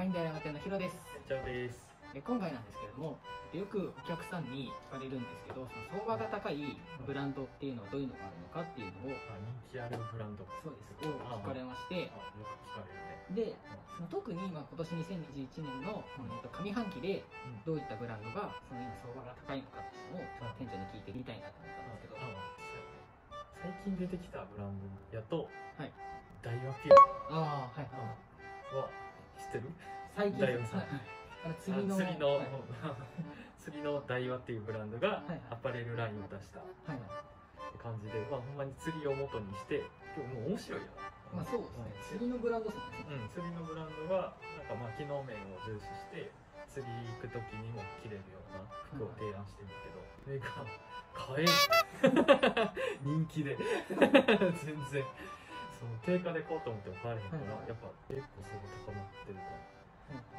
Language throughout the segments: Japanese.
インダイヤマテのヒロです。 ちゃうです。 今回なんですけれども、よくお客さんに聞かれるんですけど、その相場が高いブランドっていうのはどういうのがあるのかっていうのを、 人気あるブランド。 そうです。を聞かれまして、 よく聞かれるね。 で、その特に今年2021年の上半期でどういったブランドがその今相場が高いのかっていうのを店長に聞いてみたいなと思ったんですけど、 最近出てきたブランドやと、 はい。 ダイワピューああ、はい。 は知ってる？ 最近ダイワさん。 釣りの釣りのダイワっていうブランドがアパレルラインを出した感じで、ほんまに釣りを元にして、今日もう面白いよな。 まあそうですね。釣りのブランドですね。 釣りのブランドがなんか機能面を重視して釣り行く時にも着れるような服を提案してるんだけど、それが買えん人気で全然その定価で買おうと思っても買えへんから、やっぱ結構それ高まってるから、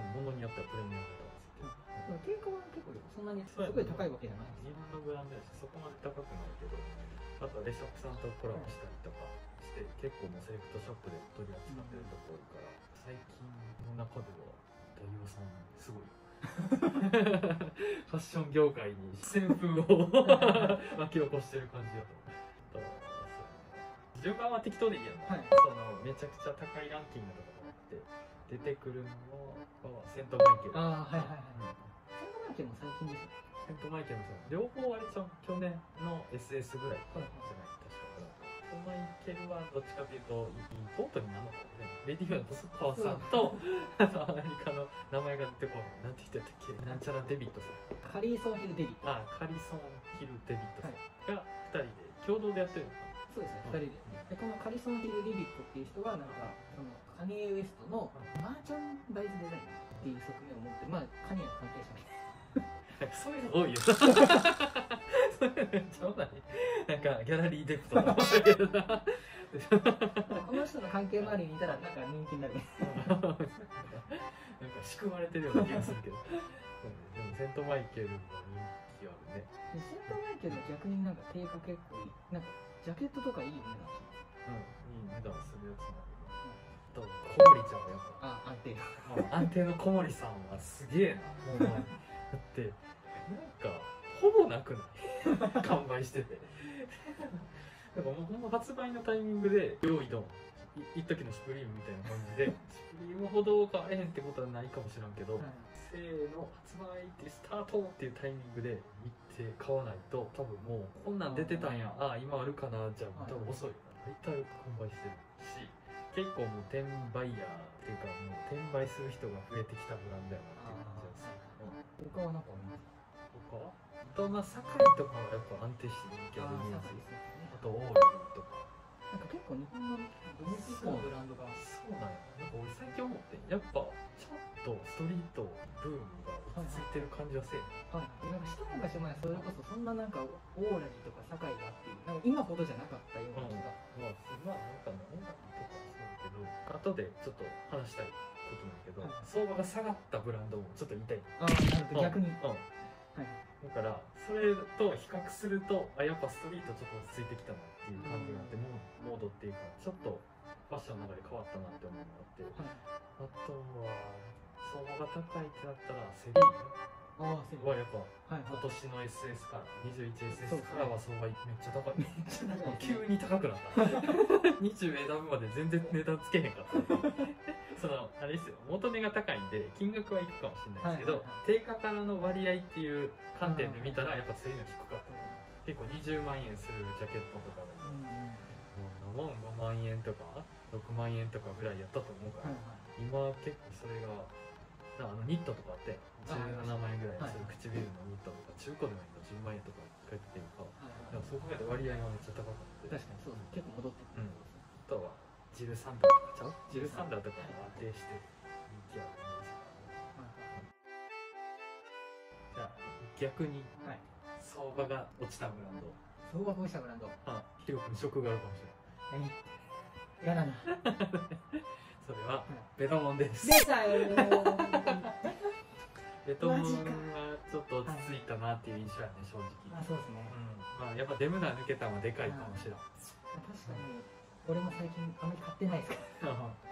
物によってはプレミアムとかついてる。 定価は結構そんなにすごい高いわけじゃないです。 日本のブランドやしそこまで高くないけど、あとはレショップさんとコラボしたりとかして結構もうセレクトショップで取り扱ってるところから、最近の中ではダイワさんすごいファッション業界に旋風を巻き起こしてる感じだと思う。順番は適当でいいやん、はい、そのめちゃくちゃ高いランキングとかがあって出てくるのはセントマイケル。 ああ、はいはいはい。セントマイケルも最近ですね。 セントマイケルも両方あれちゃう、去年の SS ぐらいじゃない、確か。セントマイケルはどっちかというとインポートになるのかな、レディー・ボスパワーさんとアメリカの名前が出てこない、なんて言ってたっけ、なんちゃらデビットさん、 カリソン・ヒル・デビット、 カリソン・ヒル・デビットさんが2人で共同でやってるのかな。 そうですね、2人で。このカリソン・ヒル・デビットっていう人がなんかそのカニエ・ウエストのマーチャンダイズデザインっていう側面を持って、まあカニエの関係者みたいな。 そういうの多いよ。そういうのめっちゃ多ない。なんかギャラリーデプトとか思うけどな。 この人の関係周りにいたらなんか人気になる。 なんか仕組まれてるような気がするけど。でもセントマイケルの人気あるね。 セントマイケルは逆になんか定価結構いい。なんかジャケットとかいいよね。 いい値段するやつもある。小森ちゃんはやっぱ。 安定。 安定の小森さんはすげえな。ほんまに。だってなんかほぼなくない完売してて。だからもうほんま発売のタイミングで用意ドン、一時のシュプリームみたいな感じで、シュプリームほど買われへんってことはないかもしれんけど、せーの発売ってスタートっていうタイミングで見て買わないと、多分もうこんなん出てたんや、今あるかな、じゃあ多分遅いよな。大体完売してるし、結構もう転売ヤーっていうかもう転売する人が増えてきたブランドやなっていう感じがする。 他はなんかありますか？ 他は堺とかはやっぱ安定して人気あるイメージ。あとオールとか。 なんか結構日本のドメスティックのブランドがそうなんや。なんか俺最近思ってやっぱちょっとストリートブームが落ち着いてる感じはせえへん。 なんか一昔前それこそそんななんかオーラリーとか堺がっていうなんか今ほどじゃなかったような気が。 まあなんかオーラリーとかそうだけど、後でちょっと話したいことなんだけど、相場が下がったブランドもちょっと言いたい。 なるほど、逆に。 だからそれと比較するとやっぱストリートちょっと落ち着いてきたなっていう感じがあって、モードっていうかちょっとファッションの中で変わったなって思うのがあって、あとは相場が高いってなったらセリーヌはやっぱ今年の SS から 21SS からは相場めっちゃ高い。急に高くなった20円ダブまで全然値段つけへんかったそのあれですよ、元値が高いんで金額はいくかもしれないですけど、定価からの割合っていう観点で見たらやっぱセリーヌ低かった。結構20万円するジャケットとかでも5万円とか6万円とかぐらいやったと思うから、今結構それがニットとかあって17万円ぐらいする唇のニットとか中古でも今10万円とか書いてるか、そこまで割合がめっちゃ高かった。確かにそうです、結構戻ってる。あとはジルサンダーとかちゃう、ジルサンダーとかも安定して人気あるんですから。じゃあ逆に相場が落ちたブランド。 相場が落ちたブランド。 ヒロ君ショックがあるかもしれない。 嫌だな。 それはベトモンです。 出たよ。 ベトモンはちょっと落ち着いたなっていう印象やね、正直。 そうですね。 まあやっぱデムナー抜けたのはでかいかもしれない。 確かに俺も最近あんまり買ってないですから。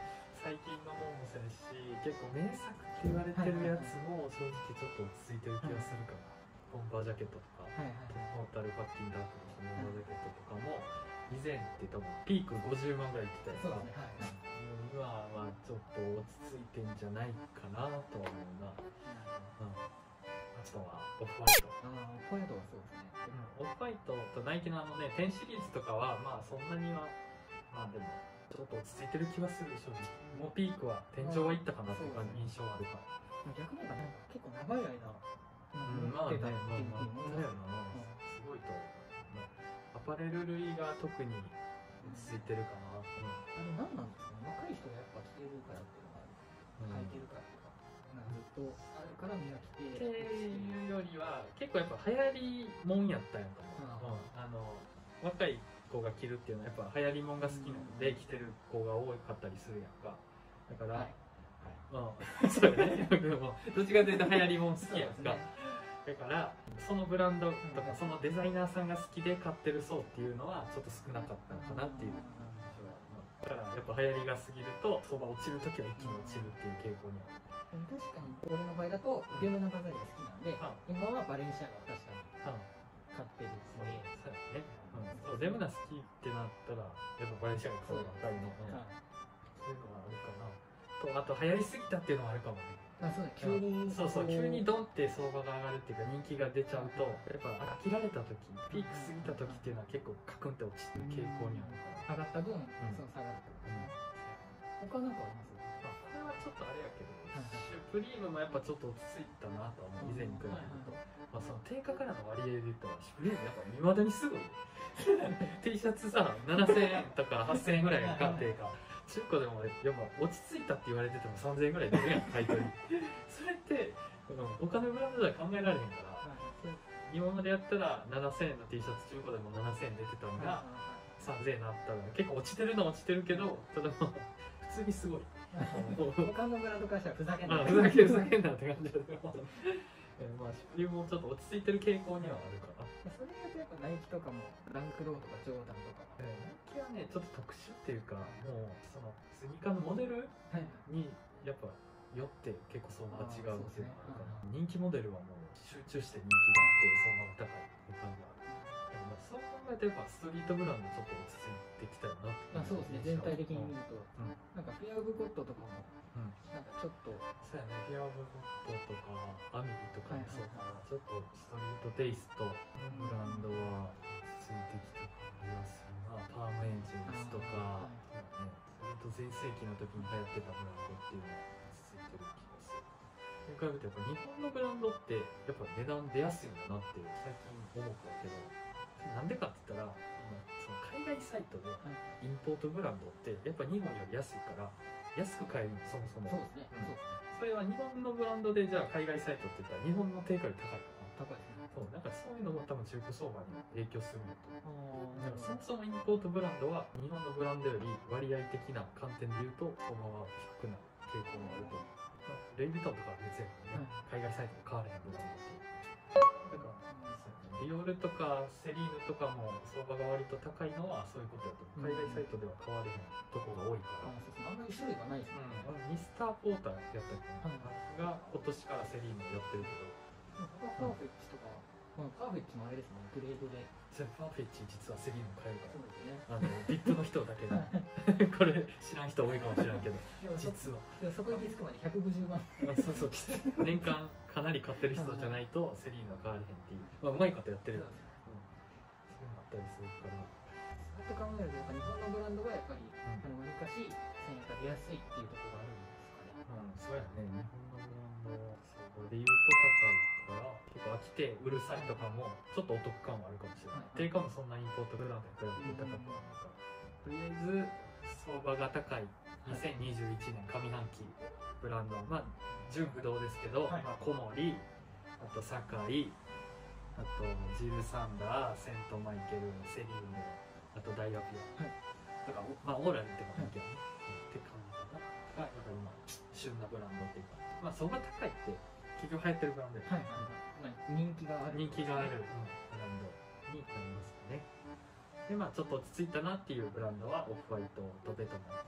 最近のもんもそうやし、結構名作って言われてるやつも正直ちょっと落ち着いてる気がするかな。ボンバージャケットとか、 はいはいはいトータルファッキンダークとかボンバージャケットとかも以前って多分ピーク50万ぐらいいってたやつそうですね。 今はちょっと落ち着いてんじゃないかなとは思うな。あとはオフホワイト。 ホワイトはそうですね。 オフホワイトとナイキのね10シリーズとかはまあそんなにはまあでもちょっと落ち着いてる気はする正直。もうピークは天井はいったかなっていう感じ印象はあるから。 逆に言えばなんか結構長い間まあね、 持ってたっていうまあすごいと思う。アパレル類が特に落ち着いてるかな。 あれ何なんですかね。若い人がやっぱ着てるからっていうのがある。履いてるからっていうか。ずっとあるからみんな着て。 っていうよりは結構やっぱ流行りもんやったんやと思う。若い子が着るっていうのはやっぱ流行りもんが好きなので着てる子が多かったりするやんか。だから、そうよね。僕もどっちかというと流行りもん好きやんか。だからそのブランドとかそのデザイナーさんが好きで買ってる層っていうのはちょっと少なかったのかなっていう。だからやっぱ流行りが過ぎると相場落ちるときは一気に落ちるっていう傾向にある。 確かに俺の場合だとデムナバザリが好きなんで、今はバレンシアガを確かに買ってるんですね。 そうデムナ好きってなったらやっぱバレンシアガ買うの分かるの。そういうのはあるかな。あと流行りすぎたっていうのはあるかもね。急にドンって相場が上がるっていうか人気が出ちゃうとやっぱ飽きられた時ピーク過ぎた時っていうのは結構カクンって落ちてる傾向にあるから上がった分、そう下がる。他なんかあります？ これはちょっとあれやけど、シュプリームもやっぱちょっと落ち着いたなと思う。以前に比べると、その定価からの割合で言ったらシュプリームやっぱ未だにすごいT シャツさ7000円とか8000円ぐらいが定価、中古でもやっぱ落ち着いたって言われてても3000円ぐらい出るやん買い取りそれって他のブランドでは考えられへんから、今までやったら7000円の T シャツ中古でも7000円出てたのが3000円になったら結構落ちてるのは落ちてるけど、ただ普通にすごい他のブランドからしたらふざけんなふざけんなって感じだけどまあシュプリームもちょっと落ち着いてる傾向にはあるかな。 それだとやっぱナイキとかもランクローとかジョーダンとかナイキはねちょっと特殊っていうか、もうそのスニーカーのモデルにやっぱよって結構相場が違うっていうのがあるかな。人気モデルはもう集中して人気があって相場が高いっていう感じがある。そう考えてやっぱストリートブランドちょっと落ち着いてきたよなって。 そうですね、全体的に見ると、なんかフェアオブゴッドとかもなんかちょっとそうやね、フェアオブゴッドとかアミリとかもそうかな、ちょっとストリートテイストブランドは落ち着いてきた感じがするな。パームエンジンスとか、ストリート全盛期の時に流行ってたブランドっていうのは落ち着いてる気がする。それからやっぱ日本のブランドってやっぱ値段出やすいんだなって最近思ったけど、なんでかって言ったらその海外サイトでインポートブランドってやっぱ日本より安いから安く買えるの、そもそも。 そうですね、 それは日本のブランドでじゃあ海外サイトって言ったら日本の定価より高いから高いですね。 そうなんかそういうのも多分中古相場に影響するのと、だからそもそもインポートブランドは日本のブランドより割合的な観点で言うと相場は低くなる傾向があると思う。レイ・ヴィトンとかは別やからね、海外サイトで買われへんブランドと。だからディオールとかセリーヌとかも相場が割と高いのはそういうことだと思う。海外サイトでは買われへんとこが多いから。 あんまり種類がないですね。 ミスターポーターやったっけが今年からセリーヌやってるけど、 パーフェッチとか、パーフェッチもあれですね、グレードで。 パーフェッチ実はセリーヌ買えるから。 そうですね。 VIP の人だけだ。これ知らん人多いかもしれんけど、実は。 そこに気づくまで150万。 そう年間かなり買ってる人じゃないとセリーヌは買われへんっていう。うまいことやってる。そういうのあったりするから。 そうやって考えると、日本のブランドがやっぱりわりかし1000円が出やすいっていうところがあるんですかね。 そうやね。日本のブランドそうで言うと高いから、結構飽きて売る際とかもちょっとお得感はあるかもしれない。定価もそんなインポートブランドやったら高くはないから。とりあえず相場が高い2021年上半期ブランドは純不動ですけど、コモリ、あとサカイ、あとジルサンダー、セントマイケル、セリーヌ、あとダイアピアとか、オーラルって感じだね、って感じかな。だから今旬なブランドっていうか、相場高いって結局流行ってるブランドで、 人気があるブランドになりますかね。でちょっと落ち着いたなっていうブランドはオフホワイトとベトナム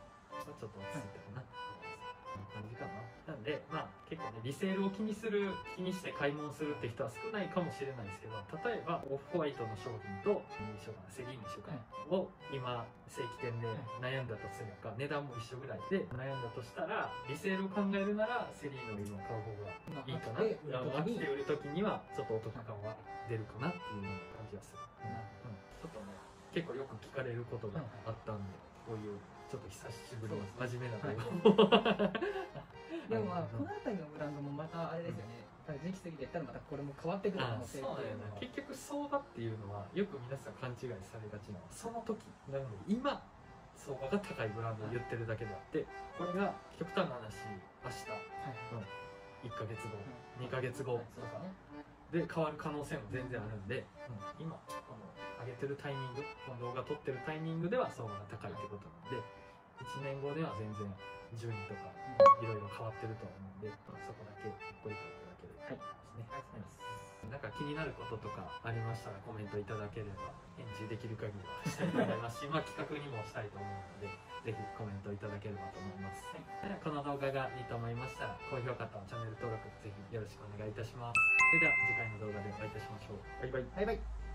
ちょっと落ち着いたかな、こんな感じかな。なんで結構ねリセールを気にして買い物するって人は少ないかもしれないですけど、例えばオフホワイトの商品と何にしようかな、セリーにしようかな、を今正規店で悩んだとするか、値段も一緒ぐらいで悩んだとしたら、リセールを考えるならセリーの今買う方がいいかな。秋で売る時にはちょっとお得感は出るかなっていう感じがする。ちょっとね結構よく聞かれることがあったんで、こういうちょっと久しぶりに真面目な動画をでもこの辺りのブランドもまたあれですよね、時期過ぎていったらまたこれも変わってくる可能性っていうのは、 結局相場っていうのはよく皆さん勘違いされがちなのはその時なので、今相場が高いブランドを言ってるだけであって、これが極端な話明日、1ヶ月後、2ヶ月後とかで変わる可能性も全然あるんで、今この上げてるタイミング、この動画撮ってるタイミングでは相場が高いってことなんで、1年後では全然順位とかいろいろ変わってると思うんで、そこだけご理解いただければですね。なんか気になることとかありましたらコメントいただければ返事できる限りはしたいと思いますし、企画にもしたいと思うので、ぜひコメントいただければと思います。この動画がいいと思いましたら、高評価とチャンネル登録ぜひよろしくお願いいたします。それでは次回の動画でお会いいたしましょう。バイバイ。 バイバイ。